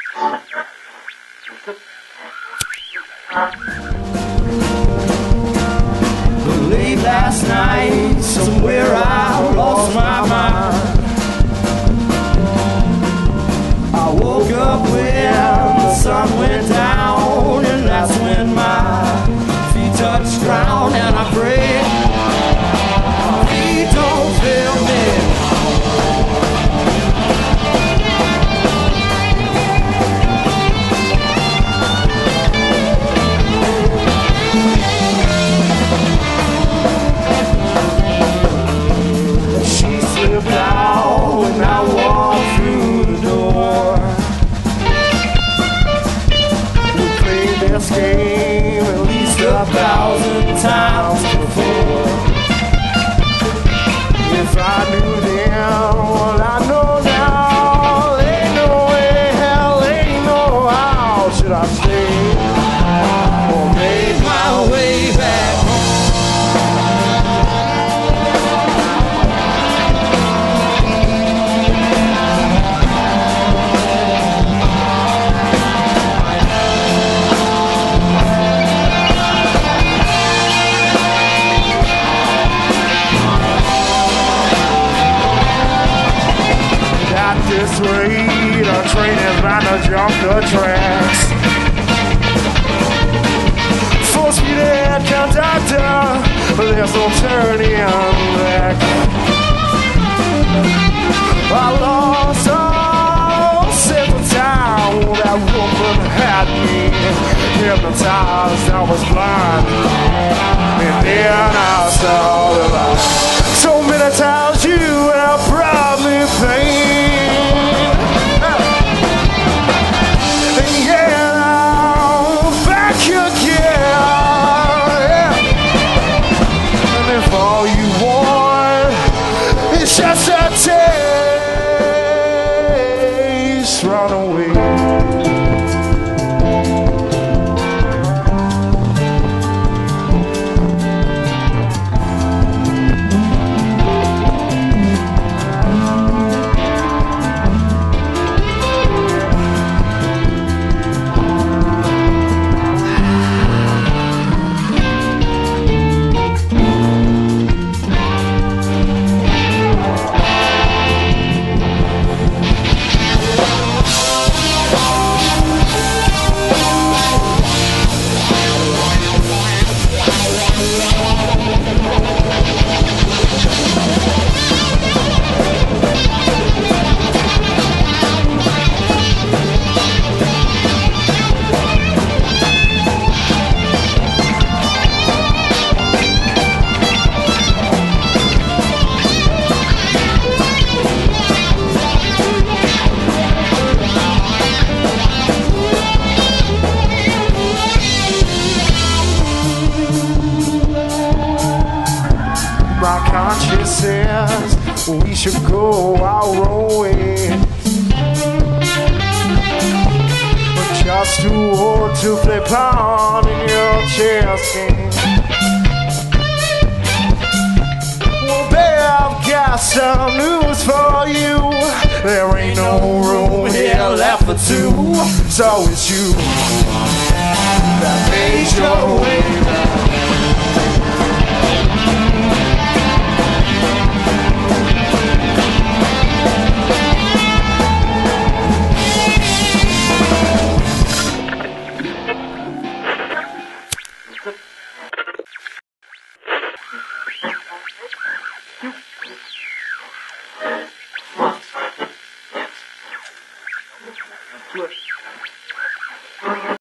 Late last night, somewhere I lost my mind. I woke up when the sun went down, and that's when my feet touched ground, and I prayed, feet don't fail me. She slipped out when I walked through the door. We played this game at least 1,000 times before. If I knew then what I know now, ain't no way, hell, ain't no how should I stay or make my way back home. This rate, our train is bound to jump the tracks. Full speed ahead, conductor, there's no turning back. I lost all sense of time. That woman had me hypnotized. I was blind, and then I saw the light. So many times you have brought me pain. If all you want is just a taste, run away. We should go our own way, but just too old to play pawn in your chess game. Well, babe, I've got some news for you. There ain't no room here left for two, so it's you that made your way back. Look.